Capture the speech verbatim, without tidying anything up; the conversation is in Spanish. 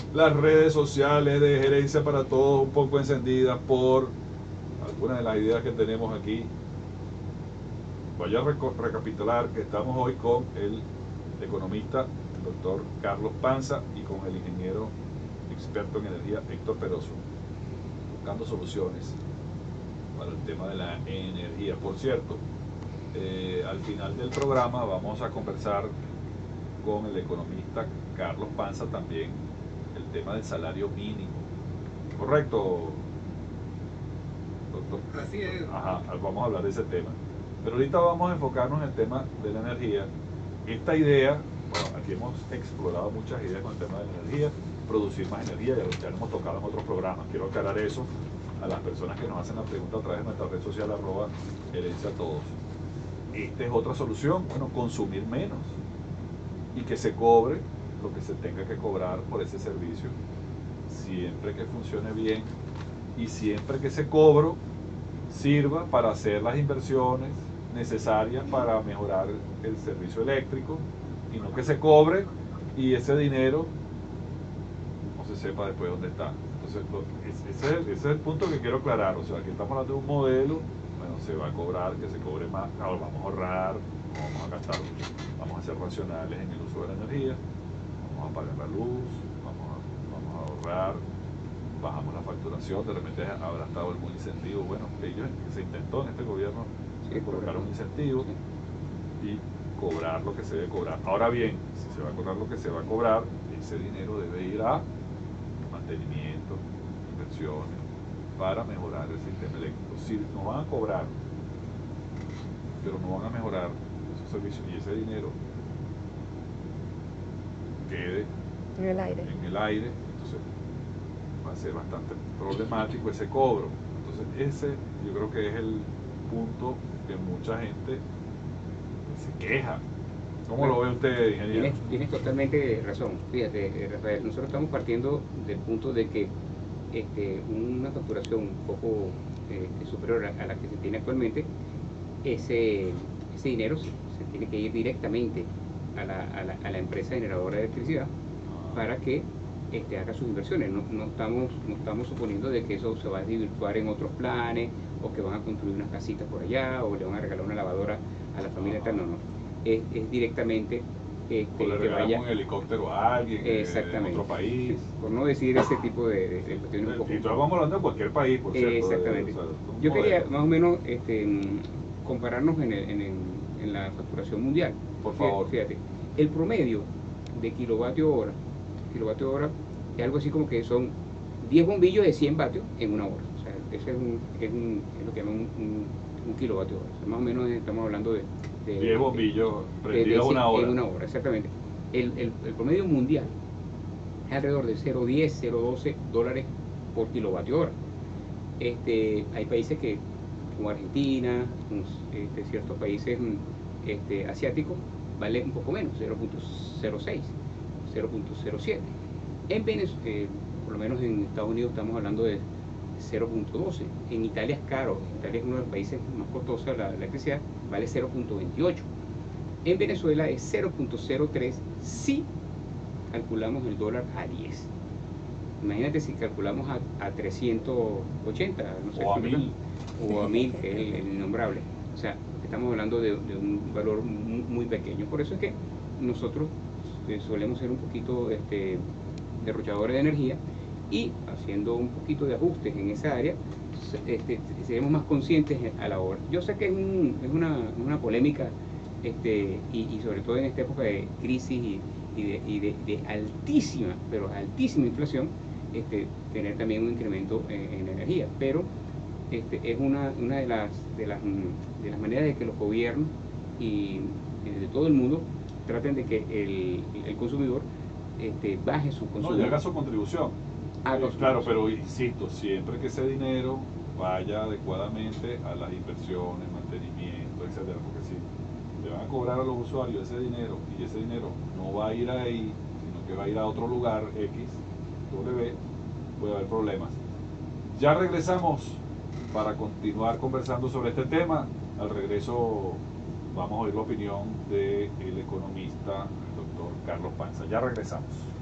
las redes sociales de Gerencia para Todos un poco encendidas por algunas de las ideas que tenemos aquí. Voy a recapitular que estamos hoy con el economista, el doctor Carlos Panza, y con el ingeniero experto en energía, Héctor Peroso, buscando soluciones para el tema de la energía. Por cierto, eh, al final del programa vamos a conversar con el economista Carlos Panza también el tema del salario mínimo. ¿Correcto, doctor? Así es. Ajá, vamos a hablar de ese tema. Pero ahorita vamos a enfocarnos en el tema de la energía. Esta idea, bueno, aquí hemos explorado muchas ideas con el tema de la energía, producir más energía, ya lo, ya lo hemos tocado en otros programas. Quiero aclarar eso a las personas que nos hacen la pregunta a través de nuestra red social, arroba herencia a todos. Esta es otra solución, bueno, consumir menos y que se cobre lo que se tenga que cobrar por ese servicio, siempre que funcione bien y siempre que ese cobro sirva para hacer las inversiones necesarias para mejorar el servicio eléctrico y no que se cobre y ese dinero no se sepa después dónde está. Entonces, lo, ese, es el, ese es el punto que quiero aclarar. O sea, aquí estamos hablando de un modelo, bueno, se va a cobrar, que se cobre más, ahora vamos a ahorrar, no vamos a gastar, vamos a ser racionales en el uso de la energía, vamos a pagar la luz, vamos a, vamos a ahorrar, bajamos la facturación, de repente habrá estado algún incentivo, bueno, ellos se intentó en este gobierno sí, colocar un incentivo sí. y cobrar lo que se debe cobrar. Ahora bien, si se va a cobrar lo que se va a cobrar, ese dinero debe ir a mantenimiento, inversiones, para mejorar el sistema eléctrico. Si nos van a cobrar, pero no van a mejorar esos servicios y ese dinero quede en el aire, en el aire entonces va a ser bastante problemático ese cobro. Entonces ese yo creo que es el punto que mucha gente se queja. ¿Cómo bueno, lo ve usted, ingeniero? Tienes, tienes totalmente razón. Fíjate, Rafael, nosotros estamos partiendo del punto de que este, una facturación un poco eh, superior a, a la que se tiene actualmente, ese, ese dinero se, se tiene que ir directamente a la, a la, a la empresa generadora de electricidad para que este, haga sus inversiones. No, no, estamos, no estamos suponiendo de que eso se va a desvirtuar en otros planes, o que van a construir unas casitas por allá, o le van a regalar una lavadora a la familia tal, no, no. Es, es directamente este, o le que vaya un helicóptero a alguien exactamente, en otro país. Por no decir ese tipo de, de, de cuestiones un poco. Y estamos hablando de cualquier país, por cierto. Exactamente. De, o sea, Yo modelo. quería más o menos este, compararnos en, el, en, el, en la facturación mundial. Por favor. Fíjate, el promedio de kilovatio hora, kilovatio hora es algo así como que son diez bombillos de cien vatios en una hora. O sea, ese es, un, es, un, es lo que llaman un, un, un kilovatio hora. O sea, más o menos estamos hablando de... de diez bombillos prendidos una hora. En una hora, exactamente. El, el, el promedio mundial es alrededor de cero punto diez, cero punto doce dólares por kilovatio hora. Este, hay países que, como Argentina, este, ciertos países este, asiáticos, vale un poco menos, cero punto cero seis, cero punto cero siete. En Venezuela, eh, por lo menos en Estados Unidos estamos hablando de cero punto doce. En Italia es caro, Italia es uno de los países más costosos de la electricidad, vale cero punto veintiocho. En Venezuela es cero punto cero tres si calculamos el dólar a diez. Imagínate si calculamos a, a trescientos ochenta, no sé, o a mil, o a mil, que es el, el innombrable. O sea, estamos hablando de, de un valor muy, muy pequeño. Por eso es que nosotros eh, solemos ser un poquito este, derrochadores de energía, y haciendo un poquito de ajustes en esa área, este, seremos más conscientes a la hora. Yo sé que es, un, es una, una polémica, este, y, y sobre todo en esta época de crisis y, y, de, y de, de altísima, pero altísima inflación, este, tener también un incremento en, en la energía. Pero este, es una, una de, las, de, las, de las maneras de que los gobiernos y, y de todo el mundo traten de que el, el consumidor este, baje su consumo. No, y haga su contribución. Ah, eh, claro, pero insisto, siempre que ese dinero vaya adecuadamente a las inversiones, mantenimiento, etcétera, porque si le van a cobrar a los usuarios ese dinero y ese dinero no va a ir ahí, sino que va a ir a otro lugar X, W, puede haber problemas. Ya regresamos para continuar conversando sobre este tema. Al regreso vamos a oír la opinión del economista, el doctor Carlos Panza. Ya regresamos.